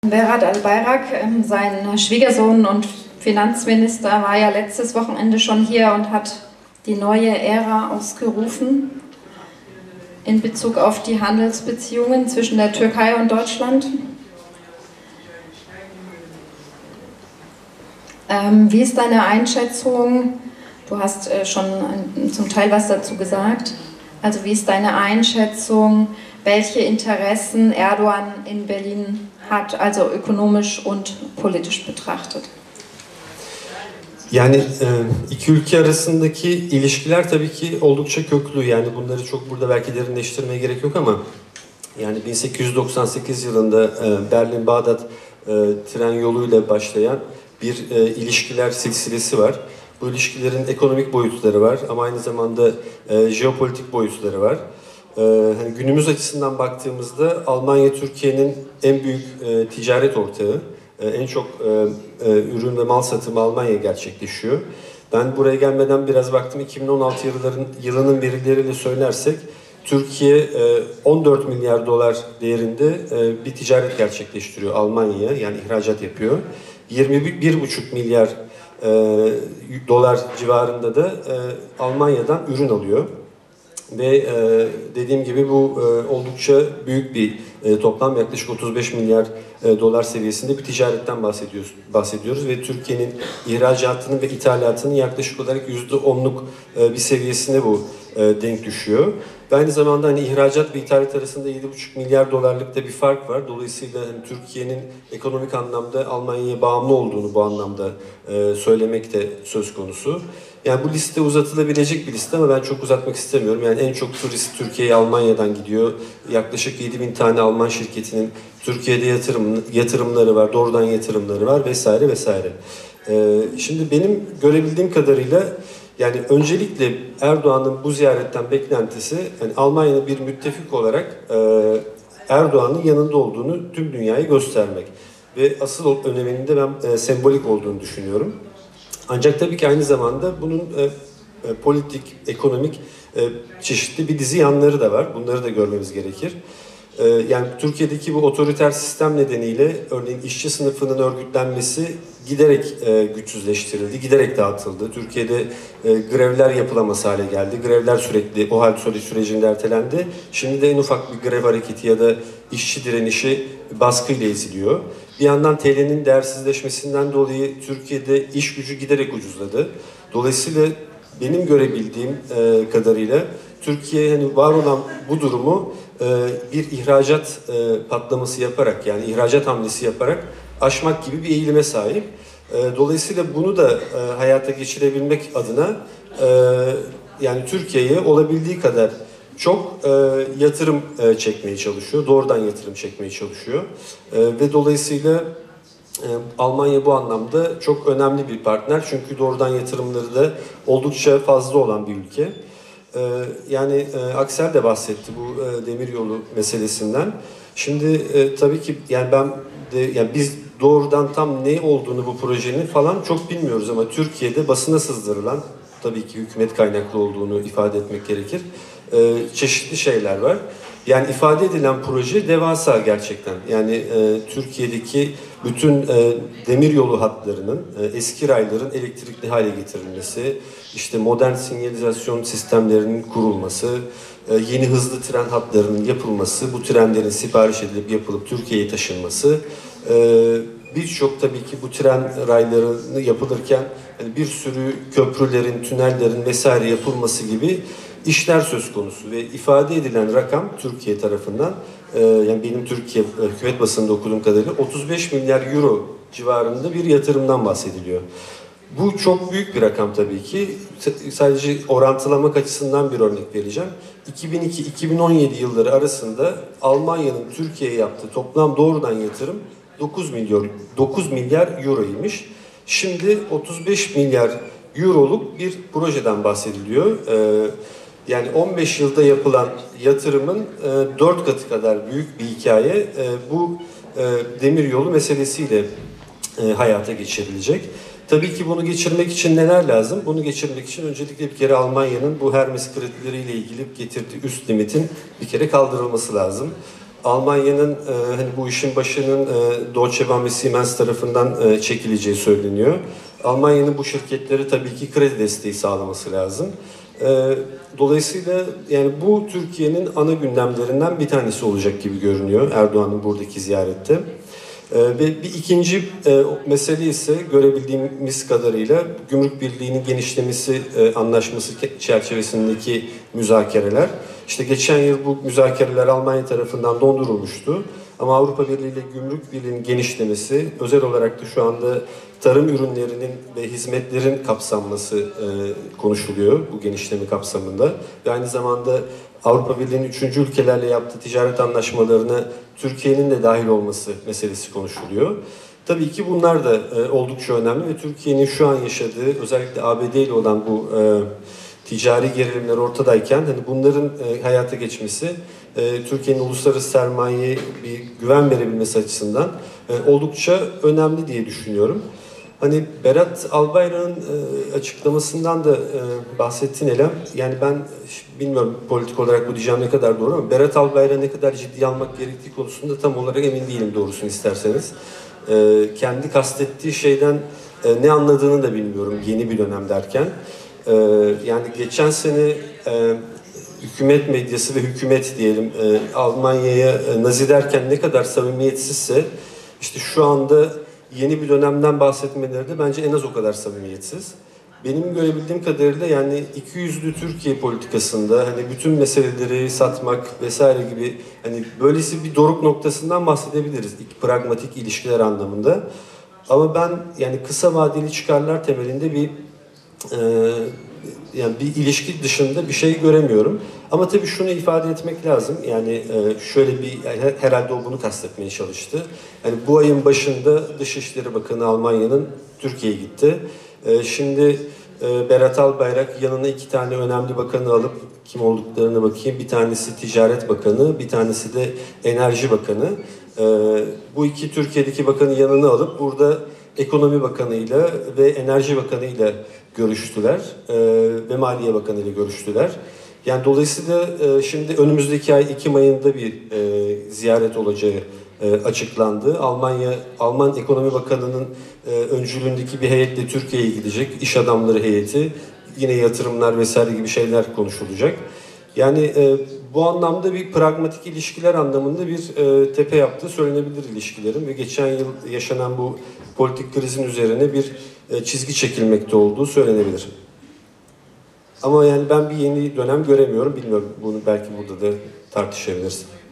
Berat Albayrak, sein Schwiegersohn und Finanzminister, war ja letztes Wochenende schon hier und hat die neue Ära ausgerufen in Bezug auf die Handelsbeziehungen zwischen der Türkei und Deutschland. Wie ist deine Einschätzung? Du hast schon zum Teil was dazu gesagt. Also wie ist deine Einschätzung, welche Interessen Erdoğan in Berlin hat, also ökonomisch und politisch betrachtet? Yani iki ülke arasındaki ilişkiler tabii ki oldukça köklü. Yani bunları çok burada belki derinleştirmeye gerek yok ama yani 1898 yılında Berlin-Bağdat tren yoluyla başlayan bir ilişkiler silsilesi var. Bu ilişkilerin ekonomik boyutları var ama aynı zamanda jeopolitik boyutları var. Hani günümüz açısından baktığımızda Almanya Türkiye'nin en büyük ticaret ortağı. En çok ürün ve mal satımı Almanya'ya gerçekleşiyor. Ben buraya gelmeden biraz baktım, 2016 yılının verileriyle söylersek Türkiye 14 milyar dolar değerinde bir ticaret gerçekleştiriyor Almanya'ya, yani ihracat yapıyor. 21,5 milyar dolar civarında da Almanya'dan ürün alıyor. Ve dediğim gibi bu oldukça büyük bir toplam, yaklaşık 35 milyar dolar seviyesinde bir ticaretten bahsediyoruz ve Türkiye'nin ihracatının ve ithalatının yaklaşık olarak %10'luk bir seviyesine bu denk düşüyor. Ve aynı zamanda hani ihracat ve ithalat arasında 7,5 milyar dolarlık da bir fark var. Dolayısıyla hani Türkiye'nin ekonomik anlamda Almanya'ya bağımlı olduğunu bu anlamda söylemek de söz konusu. Yani bu liste uzatılabilecek bir liste ama ben çok uzatmak istemiyorum. Yani en çok turist Türkiye'ye Almanya'dan gidiyor. Yaklaşık 7.000 tane Alman şirketinin Türkiye'de yatırımları var, doğrudan yatırımları var vesaire vesaire. Şimdi benim görebildiğim kadarıyla yani öncelikle Erdoğan'ın bu ziyaretten beklentisi yani Almanya'nın bir müttefik olarak Erdoğan'ın yanında olduğunu tüm dünyaya göstermek. Ve asıl öneminin de ben sembolik olduğunu düşünüyorum. Ancak tabii ki aynı zamanda bunun politik, ekonomik çeşitli bir dizi yanları da var. Bunları da görmemiz gerekir. Yani Türkiye'deki bu otoriter sistem nedeniyle örneğin işçi sınıfının örgütlenmesi giderek güçsüzleştirildi, giderek dağıtıldı. Türkiye'de grevler yapılamaz hale geldi. Grevler sürekli o hal sürecinde ertelendi. Şimdi de en ufak bir grev hareketi ya da işçi direnişi baskıyla eziliyor. Bir yandan TL'nin değersizleşmesinden dolayı Türkiye'de iş gücü giderek ucuzladı. Dolayısıyla benim görebildiğim kadarıyla Türkiye hani var olan bu durumu bir ihracat patlaması yaparak, yani ihracat hamlesi yaparak aşmak gibi bir eğilime sahip. Dolayısıyla bunu da hayata geçirebilmek adına yani Türkiye'ye olabildiği kadar çok yatırım çekmeye çalışıyor, doğrudan yatırım çekmeye çalışıyor ve dolayısıyla Almanya bu anlamda çok önemli bir partner çünkü doğrudan yatırımları da oldukça fazla olan bir ülke. Yani Aksel de bahsetti bu demiryolu meselesinden. Şimdi tabii ki yani yani biz doğrudan tam ne olduğunu bu projenin falan çok bilmiyoruz ama Türkiye'de basına sızdırılan, tabii ki hükümet kaynaklı olduğunu ifade etmek gerekir, çeşitli şeyler var. Yani ifade edilen proje devasa gerçekten. Yani Türkiye'deki bütün demiryolu hatlarının, eski rayların elektrikli hale getirilmesi, işte modern sinyalizasyon sistemlerinin kurulması, yeni hızlı tren hatlarının yapılması, bu trenlerin sipariş edilip yapılıp Türkiye'ye taşınması, birçok tabii ki bu tren raylarını yapılırken yani bir sürü köprülerin, tünellerin vesaire yapılması gibi işler söz konusu ve ifade edilen rakam Türkiye tarafından yani benim Türkiye hükümet basınında okuduğum kadarıyla 35 milyar euro civarında bir yatırımdan bahsediliyor. Bu çok büyük bir rakam tabii ki. Sadece orantılamak açısından bir örnek vereceğim. 2002-2017 yılları arasında Almanya'nın Türkiye'ye yaptığı toplam doğrudan yatırım 9 milyar euroymuş. Şimdi 35 milyar euroluk bir projeden bahsediliyor. Yani 15 yılda yapılan yatırımın 4 katı kadar büyük bir hikaye bu demiryolu meselesiyle hayata geçirilecek. Tabii ki bunu geçirmek için neler lazım? Bunu geçirmek için öncelikle bir kere Almanya'nın bu Hermes kredileriyle ilgili getirdiği üst limitin bir kere kaldırılması lazım. Almanya'nın hani bu işin başının Deutsche Bahn ve Siemens tarafından çekileceği söyleniyor. Almanya'nın bu şirketleri tabii ki kredi desteği sağlaması lazım. Dolayısıyla yani bu Türkiye'nin ana gündemlerinden bir tanesi olacak gibi görünüyor Erdoğan'ın buradaki ziyarette. Ve bir ikinci mesele ise görebildiğimiz kadarıyla Gümrük Birliği'nin genişlemesi anlaşması çerçevesindeki müzakereler. İşte geçen yıl bu müzakereler Almanya tarafından dondurulmuştu. Ama Avrupa Birliği ile Gümrük Birliği'nin genişlemesi, özel olarak da şu anda tarım ürünlerinin ve hizmetlerin kapsanması konuşuluyor bu genişleme kapsamında. Ve aynı zamanda Avrupa Birliği'nin 3. ülkelerle yaptığı ticaret anlaşmalarına Türkiye'nin de dahil olması meselesi konuşuluyor. Tabii ki bunlar da oldukça önemli ve Türkiye'nin şu an yaşadığı, özellikle ABD ile olan bu ticari gerilimler ortadayken hani bunların hayata geçmesi Türkiye'nin uluslararası sermayeye bir güven verebilmesi açısından oldukça önemli diye düşünüyorum. Hani Berat Albayrak'ın açıklamasından da bahsettin Elem. Yani ben bilmiyorum politik olarak bu diyeceğim ne kadar doğru ama Berat Albayrak'ı ne kadar ciddiye almak gerektiği konusunda tam olarak emin değilim doğrusunu isterseniz. Kendi kastettiği şeyden ne anladığını da bilmiyorum yeni bir dönem derken. Yani geçen sene hükümet medyası ve hükümet diyelim Almanya'ya Nazi derken ne kadar samimiyetsizse işte şu anda yeni bir dönemden bahsetmeleri de bence en az o kadar samimiyetsiz. Benim görebildiğim kadarıyla yani ikiyüzlü Türkiye politikasında hani bütün meseleleri satmak vesaire gibi hani böylesi bir doruk noktasından bahsedebiliriz pragmatik ilişkiler anlamında. Ama ben yani kısa vadeli çıkarlar temelinde bir yani bir ilişki dışında bir şey göremiyorum. Ama tabii şunu ifade etmek lazım. Yani şöyle bir herhalde o bunu kastetmeye çalıştı. Yani bu ayın başında Dışişleri Bakanı Almanya'nın Türkiye'ye gitti. Şimdi Berat Albayrak yanına 2 tane önemli bakanı alıp kim olduklarına bakayım. Bir tanesi Ticaret Bakanı, bir tanesi de Enerji Bakanı. Bu iki Türkiye'deki bakanı yanına alıp burada Ekonomi Bakanı'yla ve Enerji Bakanı'yla görüştüler ve Maliye Bakanı ile görüştüler. Yani dolayısıyla şimdi önümüzdeki ay Ekim ayında bir ziyaret olacağı açıklandı. Alman Ekonomi Bakanı'nın öncülüğündeki bir heyetle Türkiye'ye gidecek. İş adamları heyeti, yine yatırımlar vesaire gibi şeyler konuşulacak. Yani bu anlamda bir pragmatik ilişkiler anlamında bir tepe yaptığı söylenebilir ilişkilerin ve geçen yıl yaşanan bu politik krizin üzerine bir çizgi çekilmekte olduğu söylenebilir. Ama yani ben bir yeni dönem göremiyorum. Bilmiyorum, bunu belki burada da tartışabiliriz.